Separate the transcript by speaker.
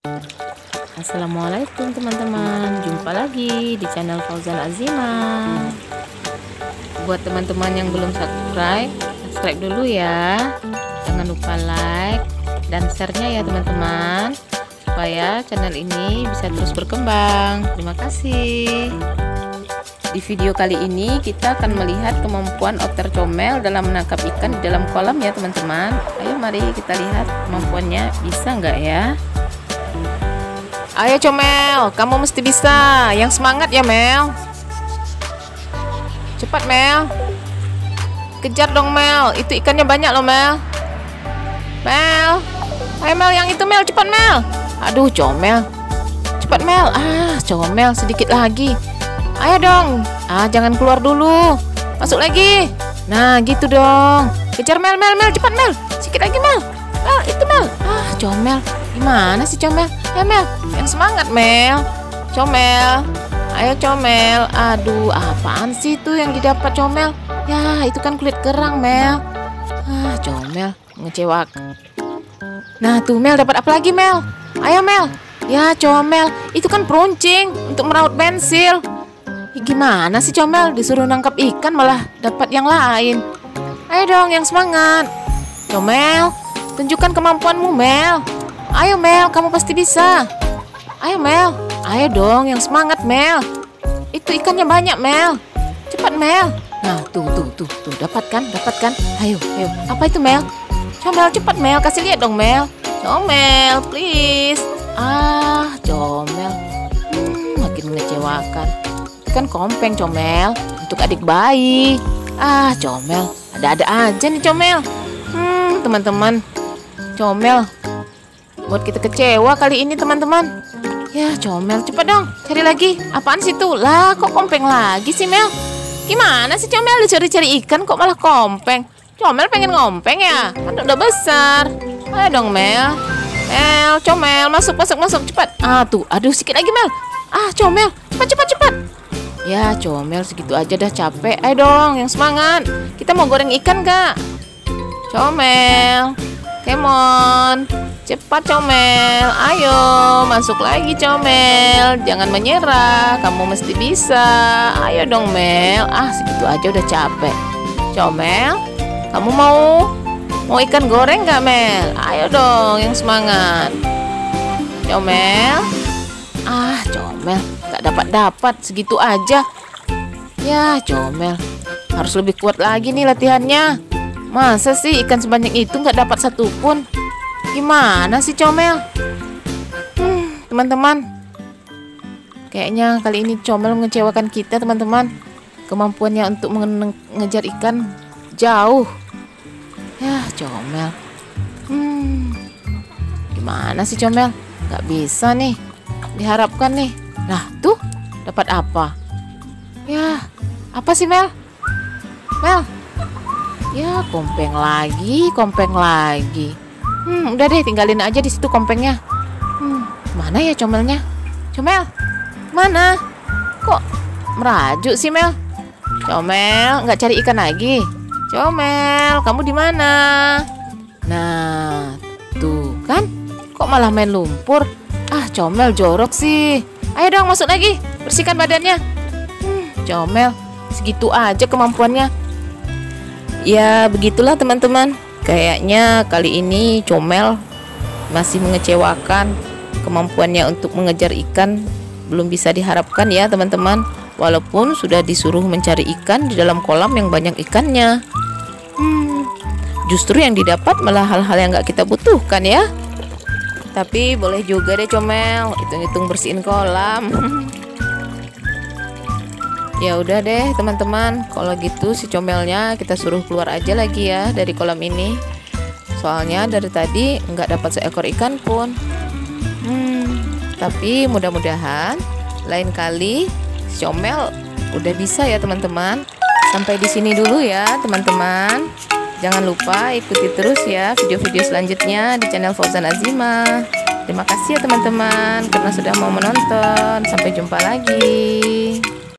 Speaker 1: Assalamualaikum teman-teman, jumpa lagi di channel Fauzan Azimah. Buat teman-teman yang belum subscribe dulu ya. Jangan lupa like dan share-nya ya teman-teman, supaya channel ini bisa terus berkembang. Terima kasih. Di video kali ini kita akan melihat kemampuan otter comel dalam menangkap ikan di dalam kolam ya teman-teman. Ayo mari kita lihat kemampuannya, bisa nggak ya? Ayo comel, kamu mesti bisa. Yang semangat ya Mel. Cepat Mel. Kejar dong Mel, itu ikannya banyak loh Mel. Mel, ayo Mel, yang itu Mel, cepat Mel. Aduh comel, cepat Mel. Comel, sedikit lagi. Ayo dong. Jangan keluar dulu. Masuk lagi. Nah, gitu dong. Kejar Mel, cepat Mel. Sedikit lagi Mel. Mel, itu Mel. Comel. Gimana sih comel? Ya Mel, yang semangat Mel. Comel. Ayo comel. Aduh, apaan sih itu yang didapat comel? Ya, itu kan kulit kerang Mel. Comel, mengecewakan. Nah, tuh Mel, dapat apa lagi Mel? Ayo Mel. Ya comel, itu kan peruncing untuk meraut pensil. Gimana sih comel, disuruh nangkap ikan malah dapat yang lain. Ayo dong yang semangat. Comel, tunjukkan kemampuanmu Mel. Ayo Mel, kamu pasti bisa. Ayo Mel, ayo dong yang semangat Mel. Itu ikannya banyak Mel. Cepat Mel. Nah tuh, dapatkan. Ayo. Apa itu Mel? Comel, cepat Mel, kasih lihat dong Mel. Comel, please. Comel. Makin mengecewakan. Kan kompeng comel untuk adik bayi. Comel, ada-ada aja nih comel. Teman-teman, comel buat kita kecewa kali ini teman-teman. Ya comel, cepat dong cari lagi. Apaan sih tuh? Lah kok kompeng lagi sih Mel? Gimana sih comel, dicari-cari ikan kok malah kompeng? Comel pengen ngompeng ya? Kan udah besar. Ayo dong Mel. Mel, comel, masuk cepat. Tuh, aduh sedikit lagi Mel. Comel, cepat. Ya comel, segitu aja dah capek. Ayo dong yang semangat. Kita mau goreng ikan gak? Comel, come on. Cepat comel. Ayo masuk lagi comel. Jangan menyerah, kamu mesti bisa. Ayo dong Mel. Segitu aja udah capek. Comel, kamu mau ikan goreng gak Mel? Ayo dong yang semangat. Comel. Comel, gak dapat segitu aja. Ya comel, harus lebih kuat lagi nih latihannya. Masa sih ikan sebanyak itu gak dapat satupun? Gimana sih comel? Teman-teman, kayaknya kali ini comel mengecewakan kita teman-teman. Kemampuannya untuk mengejar ikan jauh. Ya comel. Gimana sih comel? Gak bisa nih diharapkan nih. Nah tuh, dapat apa? Ya, apa sih Mel? Mel. Ya, kompeng lagi. Udah deh, tinggalin aja di situ kompengnya. Mana ya comelnya? Comel, mana? Kok merajuk sih Mel? Comel, nggak cari ikan lagi? Comel, kamu di mana? Nah, tuh kan, kok malah main lumpur? Comel jorok sih. Ayo dong masuk lagi, bersihkan badannya. Comel, segitu aja kemampuannya. Ya begitulah teman-teman. Kayaknya kali ini comel masih mengecewakan. Kemampuannya untuk mengejar ikan belum bisa diharapkan ya teman-teman. Walaupun sudah disuruh mencari ikan di dalam kolam yang banyak ikannya. Justru yang didapat malah hal-hal yang gak kita butuhkan ya. Tapi boleh juga deh comel, hitung-hitung bersihin kolam. Ya udah deh teman-teman, kalau gitu si comelnya kita suruh keluar aja lagi ya dari kolam ini. Soalnya dari tadi nggak dapat seekor ikan pun. Tapi mudah-mudahan lain kali si comel udah bisa ya teman-teman. Sampai di sini dulu ya teman-teman. Jangan lupa ikuti terus ya video-video selanjutnya di channel Fauzan Azimah. Terima kasih ya teman-teman karena sudah mau menonton. Sampai jumpa lagi.